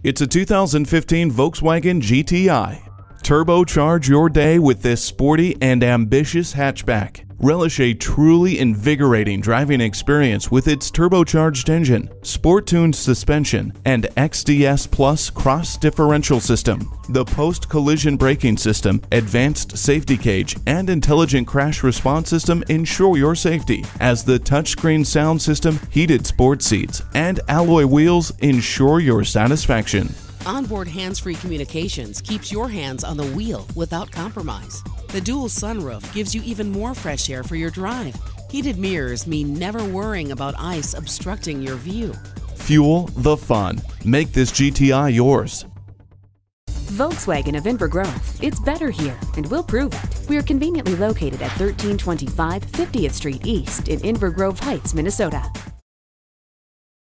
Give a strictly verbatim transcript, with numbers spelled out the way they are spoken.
It's a two thousand fifteen Volkswagen G T I. Turbocharge your day with this sporty and ambitious hatchback. Relish a truly invigorating driving experience with its turbocharged engine, sport-tuned suspension, and X D S Plus cross differential system. The post-collision braking system, advanced safety cage, and intelligent crash response system ensure your safety, as the touchscreen sound system, heated sports seats, and alloy wheels ensure your satisfaction. Onboard hands-free communications keeps your hands on the wheel without compromise. The dual sunroof gives you even more fresh air for your drive. Heated mirrors mean never worrying about ice obstructing your view. Fuel the fun. Make this G T I yours. Volkswagen of Inver Grove. It's better here, and we'll prove it. We are conveniently located at thirteen twenty-five fiftieth Street East in Inver-Grove-Heights, Minnesota.